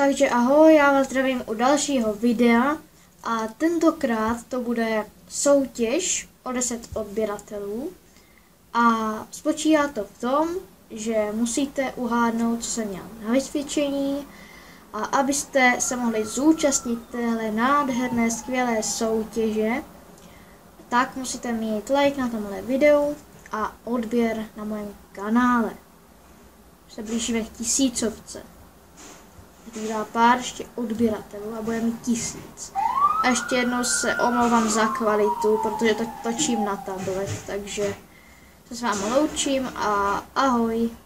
Takže ahoj, já vás zdravím u dalšího videa a tentokrát to bude soutěž o 10 odběratelů a spočívá to v tom, že musíte uhádnout, co jsem měl na vysvědčení a abyste se mohli zúčastnit téhle nádherné, skvělé soutěže, tak musíte mít like na tomhle videu a odběr na mém kanále. Se blížíme k 1000. Zbývá pár ještě odběratelů a bude mít 1000. A ještě jednou se omlouvám za kvalitu, protože to točím na tablet, takže se s vámi loučím a ahoj.